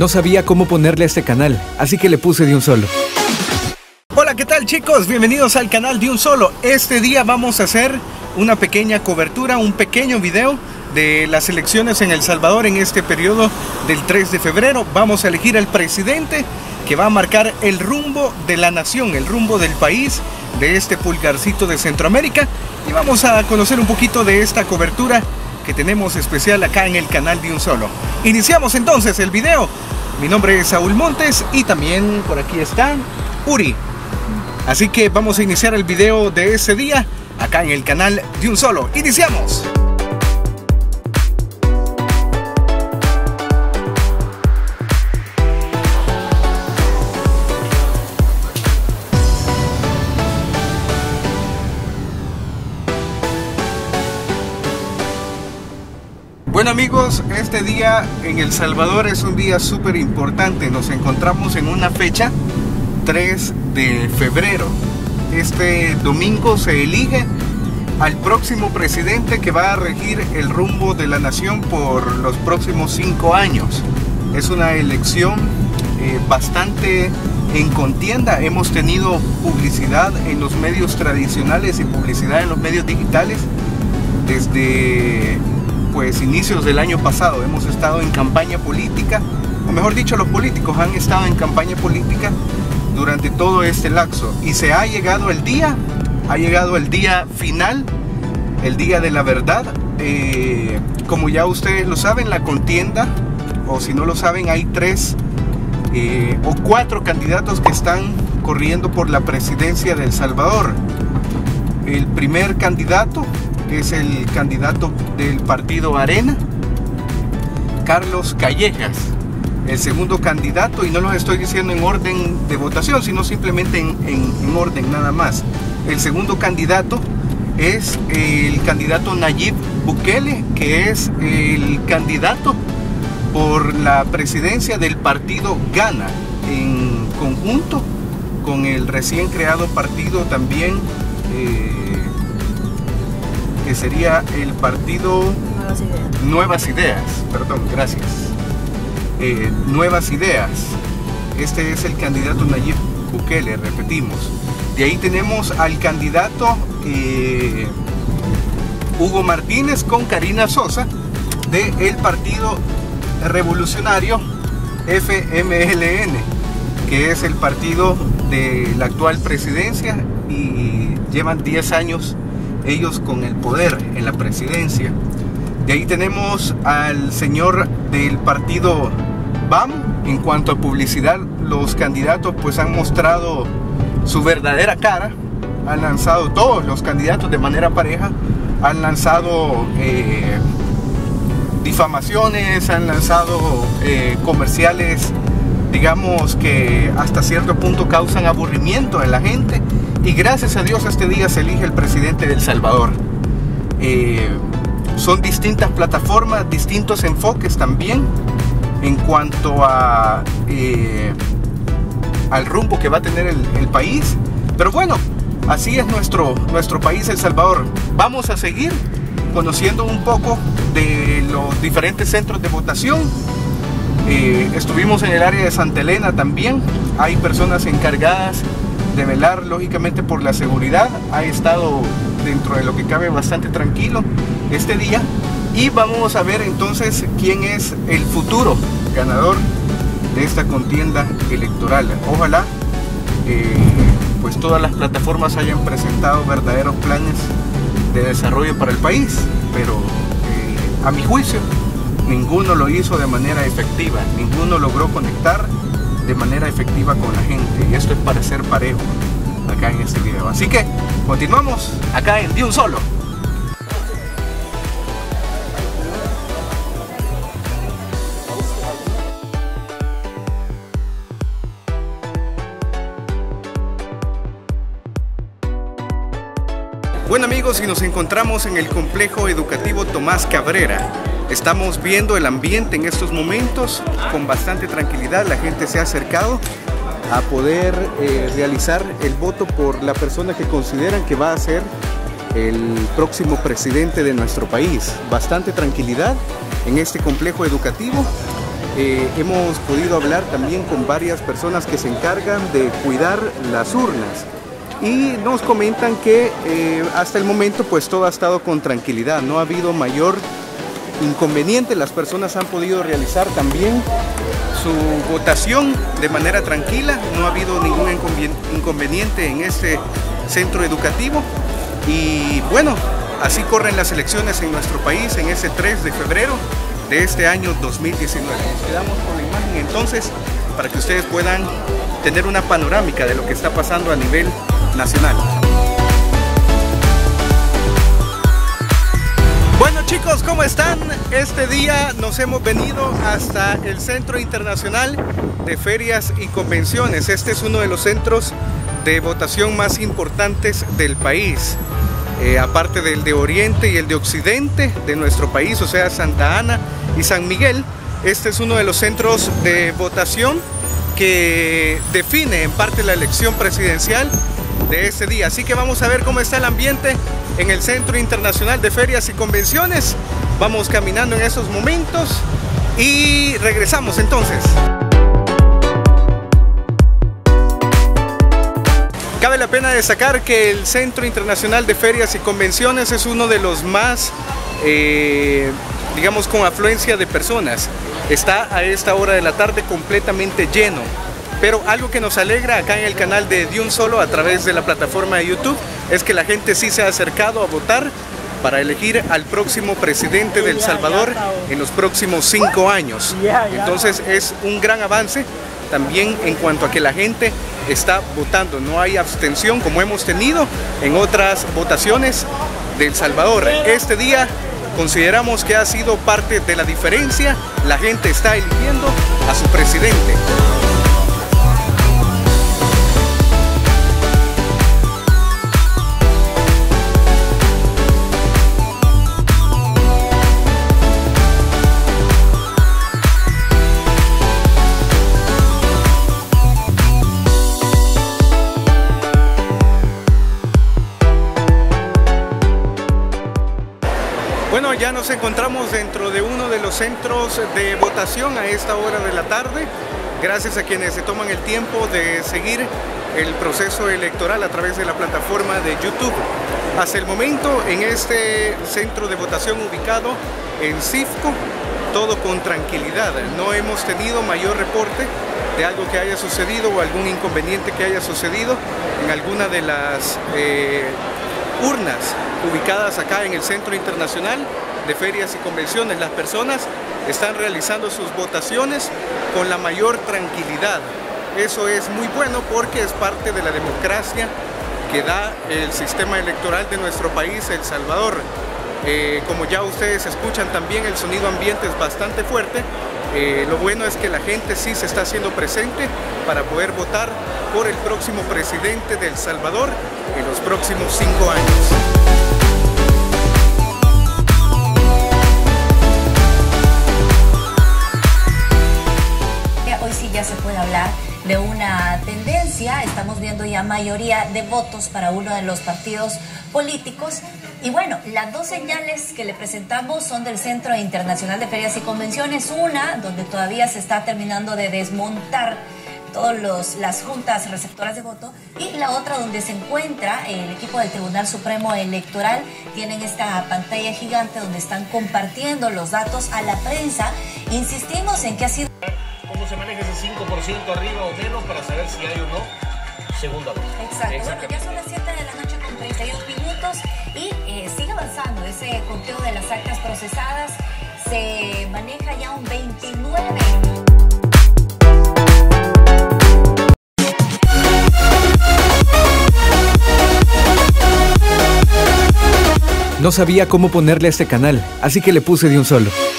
No sabía cómo ponerle a este canal, así que le puse De Un Solo. Hola, ¿qué tal, chicos? Bienvenidos al canal De Un Solo. Este día vamos a hacer una pequeña cobertura, un pequeño video de las elecciones en El Salvador en este periodo del 3 de febrero. Vamos a elegir al presidente que va a marcar el rumbo de la nación, el rumbo del país, de este pulgarcito de Centroamérica. Y vamos a conocer un poquito de esta cobertura que tenemos especial acá en el canal De Un Solo. Iniciamos entonces el video. Mi nombre es Saúl Montes y también por aquí está Uri. Así que vamos a iniciar el video de ese día acá en el canal De Un Solo. ¡Iniciamos! Bueno, amigos, este día en El Salvador es un día súper importante. Nos encontramos en una fecha 3 de febrero. Este domingo se elige al próximo presidente que va a regir el rumbo de la nación por los próximos 5 años. Es una elección bastante en contienda. Hemos tenido publicidad en los medios tradicionales y publicidad en los medios digitales desde inicios del año pasado. Hemos estado en campaña política, o mejor dicho, los políticos han estado en campaña política durante todo este lapso, y se ha llegado el día final, el día de la verdad. Como ya ustedes lo saben, la contienda, o si no lo saben, hay 3 o 4 candidatos que están corriendo por la presidencia de El Salvador. El primer candidato es el candidato del partido Arena, Carlos Callejas. El segundo candidato, y no los estoy diciendo en orden de votación, sino simplemente en orden nada más. El segundo candidato es el candidato Nayib Bukele, que es el candidato por la presidencia del partido Gana, en conjunto con el recién creado partido también, que sería el partido Nuevas Ideas. Perdón, gracias. Nuevas Ideas. Este es el candidato Nayib Bukele, repetimos. De ahí tenemos al candidato Hugo Martínez con Karina Sosa del Partido Revolucionario FMLN, que es el partido de la actual presidencia, y llevan 10 años ellos con el poder en la presidencia. De ahí tenemos al señor del partido BAM. En cuanto a publicidad, los candidatos pues han mostrado su verdadera cara. Han lanzado, todos los candidatos de manera pareja, han lanzado difamaciones, han lanzado comerciales, digamos, que hasta cierto punto causan aburrimiento en la gente. Y gracias a Dios este día se elige el presidente de El Salvador. Son distintas plataformas, distintos enfoques también en cuanto a al rumbo que va a tener el país. Pero bueno, así es nuestro país, El Salvador. Vamos a seguir conociendo un poco de los diferentes centros de votación. Estuvimos en el área de Santa Elena también. Hay personas encargadas de velar lógicamente por la seguridad. Ha estado, dentro de lo que cabe, bastante tranquilo este día, y vamos a ver entonces quién es el futuro ganador de esta contienda electoral. Ojalá pues todas las plataformas hayan presentado verdaderos planes de desarrollo para el país, pero a mi juicio ninguno lo hizo de manera efectiva, ninguno logró conectar de manera efectiva con la gente, y esto es para ser parejo acá en este video. Así que continuamos acá en De Un Solo. Bueno, amigos, y nos encontramos en el complejo educativo Tomás Cabrera. Estamos viendo el ambiente en estos momentos con bastante tranquilidad. La gente se ha acercado a poder realizar el voto por la persona que consideran que va a ser el próximo presidente de nuestro país. Bastante tranquilidad en este complejo educativo. hemos podido hablar también con varias personas que se encargan de cuidar las urnas y nos comentan que hasta el momento pues todo ha estado con tranquilidad, no ha habido mayor inconveniente, las personas han podido realizar también su votación de manera tranquila, no ha habido ningún inconveniente en este centro educativo y bueno, así corren las elecciones en nuestro país en ese 3 de febrero de este año 2019. Nos quedamos con la imagen entonces para que ustedes puedan tener una panorámica de lo que está pasando a nivel nacional. Bueno chicos, ¿cómo están? Este día nos hemos venido hasta el Centro Internacional de Ferias y Convenciones. Este es uno de los centros de votación más importantes del país. Aparte del de Oriente y el de Occidente de nuestro país, o sea Santa Ana y San Miguel, este es uno de los centros de votación que define en parte la elección presidencial de este día. Así que vamos a ver cómo está el ambiente en el Centro Internacional de Ferias y Convenciones. Vamos caminando en esos momentos y regresamos entonces. Cabe la pena destacar que el Centro Internacional de Ferias y Convenciones es uno de los más, digamos, con afluencia de personas. Está a esta hora de la tarde completamente lleno. Pero algo que nos alegra acá en el canal de un Solo a través de la plataforma de YouTube es que la gente sí se ha acercado a votar para elegir al próximo presidente de El Salvador en los próximos 5 años. Entonces es un gran avance también en cuanto a que la gente está votando, no hay abstención como hemos tenido en otras votaciones de El Salvador. Este día consideramos que ha sido parte de la diferencia, la gente está eligiendo a su presidente. Bueno, ya nos encontramos dentro de uno de los centros de votación a esta hora de la tarde. Gracias a quienes se toman el tiempo de seguir el proceso electoral a través de la plataforma de YouTube. Hasta el momento, en este centro de votación ubicado en Cifco, todo con tranquilidad. No hemos tenido mayor reporte de algo que haya sucedido o algún inconveniente que haya sucedido en alguna de las urnas ubicadas acá en el Centro Internacional de Ferias y Convenciones. Las personas están realizando sus votaciones con la mayor tranquilidad. Eso es muy bueno porque es parte de la democracia que da el sistema electoral de nuestro país, El Salvador. Como ya ustedes escuchan también, el sonido ambiente es bastante fuerte. Lo bueno es que la gente sí se está haciendo presente para poder votar por el próximo presidente de El Salvador en los próximos 5 años. Hoy sí ya se puede hablar de una tendencia, estamos viendo ya mayoría de votos para uno de los partidos políticos. Y bueno, las dos señales que le presentamos son del Centro Internacional de Ferias y Convenciones. Una, donde todavía se está terminando de desmontar todas las juntas receptoras de voto, y la otra donde se encuentra el equipo del Tribunal Supremo Electoral. Tienen esta pantalla gigante donde están compartiendo los datos a la prensa. Insistimos en que ha sido... ¿Cómo se maneja ese 5% arriba o menos para saber si hay o no segunda voz? Exacto. Bueno, ya son las 7 de la noche con 31 minutos y sigue avanzando ese conteo de las actas procesadas. Se maneja ya un 29%. No sabía cómo ponerle a este canal, así que le puse de un solo.